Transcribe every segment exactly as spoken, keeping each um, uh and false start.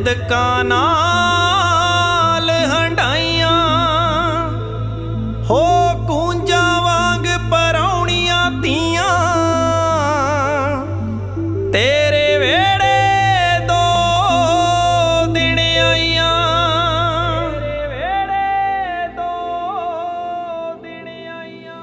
सिदकां नाल हंडाइयां हो कूंजा वांग परौणियां तियां तेरे वेड़े दो दिन आईयां तेरे वेड़े दो दिन आईयां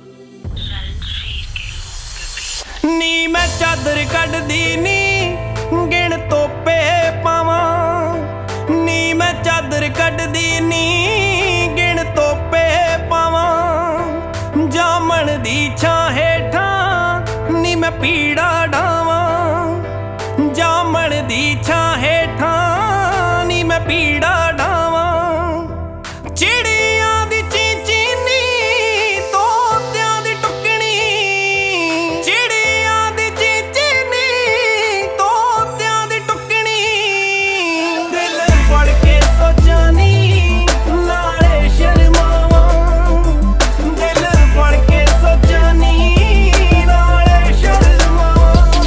नी मैं चादर कड्डदी नी गिण तोपे पावां नी मैं चादर कड्डदी नी गिण तोपे पावां जामण दी छां हेठां नी मैं पीड़ा डावां जामण दी छां हेठां नी मैं पीड़ा डावां चिड़ियां दी चींचीनी तोतियां दी टुकनी चिड़ियां दी चींचीनी तोतियां दी टुकनी दिल फड़ के सोचानी नाले शर्मावां दिल फड़ के सोचानी नाले शर्मावां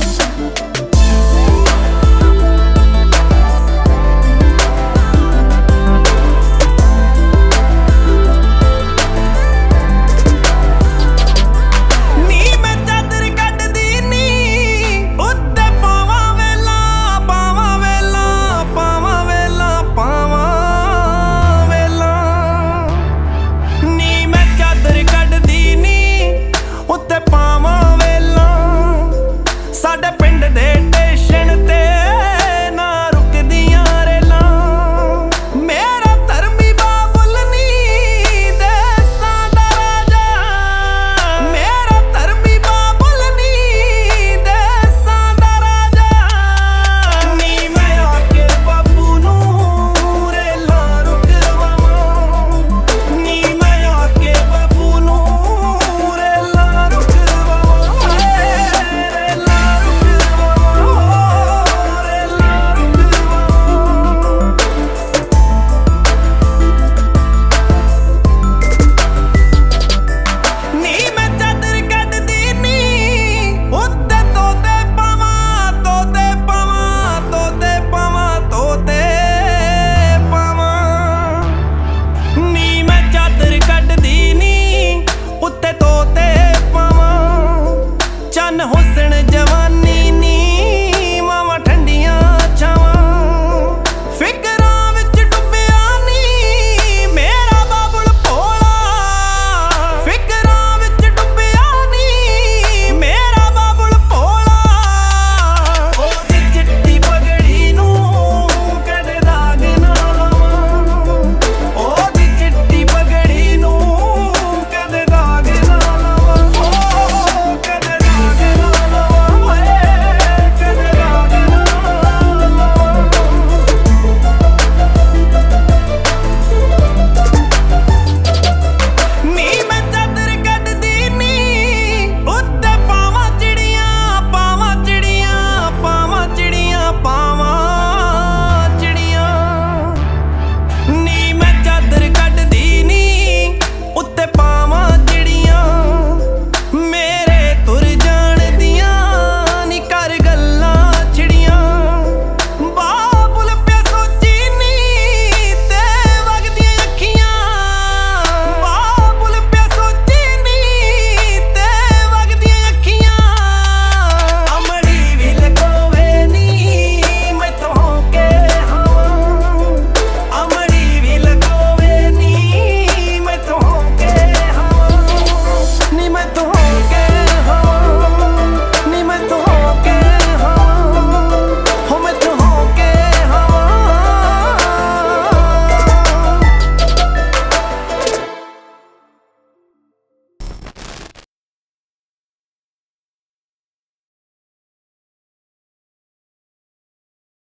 नी मैं चादर कड्डदी नी उत्ते पावां वेला पावां वेला पावां वेला पावां वेला नी मैं चादर कड्डदी नी उत्ते पावां वेला साडे पिंड दे स्टेशन ते ना रुकदियां रेलां मेरा धर्मी बाबुल नी देसां दा राजा मेरा धर्मी बाबुल नी देसां दा राजा नी मैं आके बाबू नूं रेलां रुकवावां नी मैं आके बाबू नूं रेलां रुकवावां रेलां रुकवावां रेलां रुकवावां नी मैं चादर कड्डदी नी उत्ते तोते पावां तोते पावां तोते पावां तोते पावां नी मैं चादर कड्डदी नी उत्ते तोते पावां चन्न हुस्न